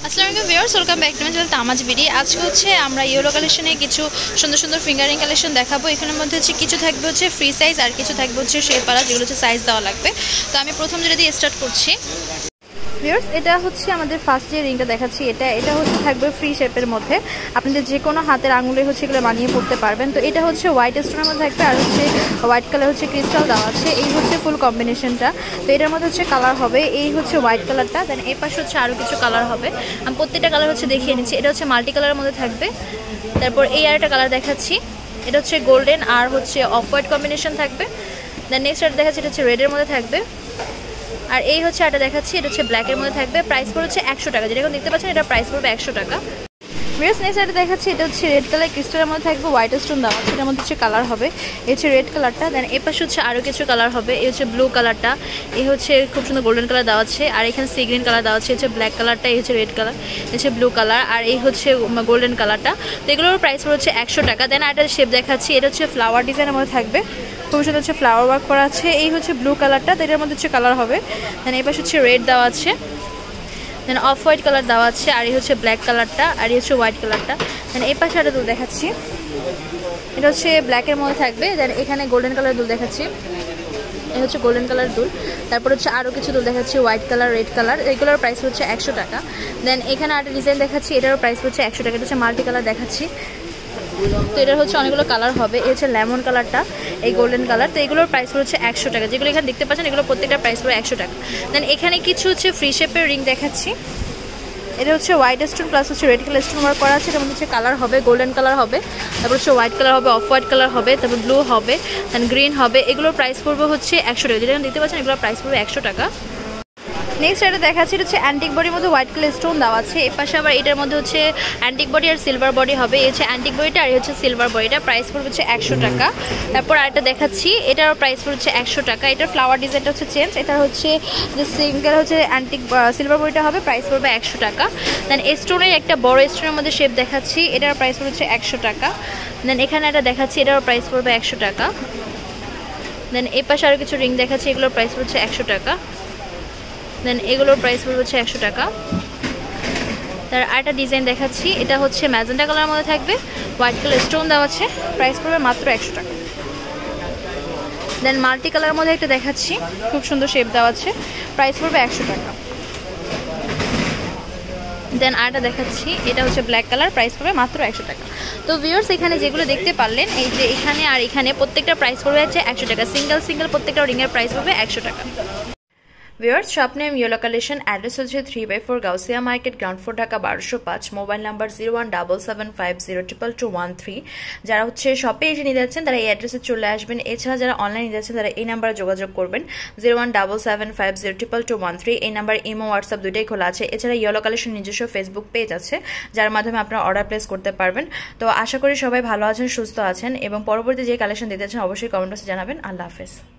আসসালামু আলাইকুম viewers, welcome back to my channel Tamaz BD. আজকে হচ্ছে আমরা ইয়েলো কালেকশনে কিছু সুন্দর সুন্দর ফিঙ্গারিং কালেকশন দেখাবো। এখানের মধ্যে হচ্ছে কিছু থাকবে হচ্ছে ফ্রি সাইজ আর কিছু থাকবে হচ্ছে শেপারা, যেগুলো হচ্ছে সাইজ দেওয়া লাগবে। তো আমি প্রথম যেটা দিয়ে স্টার্ট করছি। ভিউয়ার্স, এটা হচ্ছে আমাদের ফার্স্ট যে রিংটা দেখাচ্ছি, এটা হচ্ছে থাকবে ফ্রি শেপের মধ্যে। আপনাদের যে কোনো হাতের আঙুলে হচ্ছে এগুলো বানিয়ে পড়তে পারবেন। তো এটা হচ্ছে হোয়াইট স্টোনের মধ্যে থাকবে আর হচ্ছে হোয়াইট কালার হচ্ছে ক্রিস্টাল দেওয়া আছে। এই হচ্ছে ফুল কম্বিনেশনটা। তো এটার মধ্যে হচ্ছে কালার হবে, এই হচ্ছে হোয়াইট কালারটা, দেন এই পাশে হচ্ছে আরও কিছু কালার হবে। আমি প্রত্যেকটা কালার হচ্ছে দেখিয়ে নিচ্ছি। এটা হচ্ছে মাল্টি কালারের মধ্যে থাকবে। তারপর এই আরেকটা কালার দেখাচ্ছি, এটা হচ্ছে গোল্ডেন আর হচ্ছে অফ হোয়াইট কম্বিনেশন থাকবে। দেন নেক্সট আরেকটা দেখাচ্ছি, এটা হচ্ছে রেডের মধ্যে থাকবে। আর এই হচ্ছে আটা দেখাচ্ছি, এটা হচ্ছে ব্ল্যাকের মধ্যে থাকবে। প্রাইস পড়ে হচ্ছে 100 টাকা, যেটা এখন দেখতে পাচ্ছেন এটা প্রাইস পড়বে 100 টাকা। ভিউয়ার্স, নেক্সট আটা দেখাচ্ছি, এটা হচ্ছে রেড কালার ক্রিস্টালের মধ্যে থাকবে, হোয়াইট স্টোন দেওয়া আছে। এটার মধ্যে হচ্ছে কালার হবে, এই হচ্ছে রেড কালারটা। দেন এই পাশে হচ্ছে আরও কিছু কালার হবে। এই হচ্ছে ব্লু কালারটা, এই হচ্ছে খুব সুন্দর গোল্ডেন কালার দেওয়া আছে। আর এখানে সি গ্রিন কালার দেওয়া আছে, হচ্ছে ব্ল্যাক কালারটা, এই হচ্ছে রেড কালার, এই হচ্ছে ব্লু কালার, আর এই হচ্ছে গোল্ডেন কালারটা। তো এগুলোর প্রাইস পড়ে হচ্ছে 100 টাকা। দেন একটা শেপ দেখাচ্ছি, এটা হচ্ছে ফ্লাওয়ার ডিজাইনের মধ্যে থাকবে, খুব সুন্দর হচ্ছে ফ্লাওয়ার ওয়ার্ক করা আছে। এই হচ্ছে ব্লু কালারটা, তো এটার মধ্যে হচ্ছে কালার হবে। দেন এই পাশে হচ্ছে রেড দেওয়া আছে, দেন অফ হোয়াইট কালার দেওয়া আছে, আর এই হচ্ছে ব্ল্যাক কালারটা, আর এই হচ্ছে হোয়াইট কালারটা। দেন এই পাশে একটা দুল দেখাচ্ছি, এটা হচ্ছে ব্ল্যাকের মধ্যে থাকবে। দেন এখানে গোল্ডেন কালার দুল দেখাচ্ছি, এই হচ্ছে গোল্ডেন কালার দুল। তারপর হচ্ছে আরও কিছু দুল দেখাচ্ছি, হোয়াইট কালার, রেড কালার, এইগুলোর প্রাইস হচ্ছে 100 টাকা। দেন এখানে আরেকটা ডিজাইন দেখাচ্ছি, এটারও প্রাইস হচ্ছে 100 টাকা। এটা হচ্ছে মাল্টি কালার দেখাচ্ছি, তো এটার হচ্ছে অনেকগুলো কালার হবে। এই হচ্ছে লেমন কালারটা, এই গোল্ডেন কালার। তো এগুলোর প্রাইস হচ্ছে 100 টাকা। যেগুলো এখানে দেখতে পাচ্ছেন এগুলো প্রত্যেকটা প্রাইস পড়বে 100 টাকা। দেন এখানে কিছু হচ্ছে ফ্রি শেপের রিং দেখাচ্ছি, এটা হচ্ছে হোয়াইট স্টোন প্লাস হচ্ছে রেড কালার স্টোন ওয়ার্ক করা আছে। এটার মধ্যে হচ্ছে কালার হবে, গোল্ডেন কালার হবে, তারপর হচ্ছে হোয়াইট কালার হবে, অফ হোয়াইট কালার হবে, তারপর ব্লু হবে, দেন গ্রিন হবে। এগুলোর প্রাইস পড়বে হচ্ছে 100 টাকা। যেটা দেখতে পাচ্ছেন এগুলোর প্রাইস পড়বে 100 টাকা। নেক্সট এটা দেখাচ্ছি, এটা হচ্ছে অ্যান্টিক বডির মধ্যে হোয়াইট কালার স্টোন দেওয়া আছে। এর পাশে আবার এটার মধ্যে হচ্ছে অ্যান্টিক বডি আর সিলভার বডি হবে। এই হচ্ছে অ্যান্টিক বডিটা আর এই হচ্ছে সিলভার বডিটা, প্রাইস পড়বে হচ্ছে 100 টাকা। তারপর আরেকটা দেখাচ্ছি, এটার প্রাইস পড়বে হচ্ছে 100 টাকা। এটার ফ্লাওয়ার ডিজাইনটা হচ্ছে চেঞ্জ, এটা হচ্ছে যে সিঙ্গেল হচ্ছে অ্যান্টিক সিলভার বডিটা হবে, প্রাইস পড়বে 100 টাকা। দেন স্টোনের একটা বড় স্টোনের মধ্যে শেপ দেখাচ্ছি, এটার প্রাইস পড়বে হচ্ছে 100 টাকা। দেন এখানে একটা দেখাচ্ছি, এটার প্রাইস পড়বে 100 টাকা। দেন এই পাশে আরও কিছু রিং দেখাচ্ছি, এগুলোর প্রাইস পড়ছে 100 টাকা। দেন এগুলোর প্রাইস পড়বে হচ্ছে 100 টাকা। তার আরেকটা ডিজাইন দেখাচ্ছি, এটা হচ্ছে ম্যাজেন্টা কালারের মধ্যে থাকবে, হোয়াইট কালার স্টোন দেওয়া আছে, প্রাইস পড়বে মাত্র 100 টাকা। দেন মাল্টি কালারের মধ্যে একটা দেখাচ্ছি, খুব সুন্দর শেপ দেওয়া আছে, প্রাইস পড়বে 100 টাকা। দেন আরেকটা দেখাচ্ছি, এটা হচ্ছে ব্ল্যাক কালার, প্রাইস পড়বে মাত্র 100 টাকা। তো ভিউয়ার্স, এখানে যেগুলো দেখতে পারলেন, এই যে এখানে আর এখানে প্রত্যেকটা প্রাইস পড়বে হচ্ছে 100 টাকা। সিঙ্গেল প্রত্যেকটা রিংয়ের প্রাইস পড়বে 100 টাকা। Viewers, shop name yellow collection, address হচ্ছে 3/4 Gausia market, ground floor, Dhaka 1205। Mobile number 0177502213। যারা হচ্ছে শপে এসে নিয়ে যাচ্ছেন তারা এই অ্যাড্রেসে চলে আসবেন। এছাড়া যারা অনলাইন নিয়ে যাচ্ছেন তারা এই নাম্বারে যোগাযোগ করবেন, 0177502213। এই নাম্বার ইমো হোয়াটসঅ্যাপ দুইটাই খোলা আছে। এছাড়া ইয়েলো কালেকশন নিজস্ব ফেসবুক পেজ আছে, যার মাধ্যমে আপনারা অর্ডার প্লেস করতে পারবেন। তো আশা করি সবাই ভালো আছেন, সুস্থ আছেন, এবং পরবর্তী যে কালেকশন দিতে চান অবশ্যই কমেন্ট বক্সে জানাবেন। আল্লাহ হাফেজ।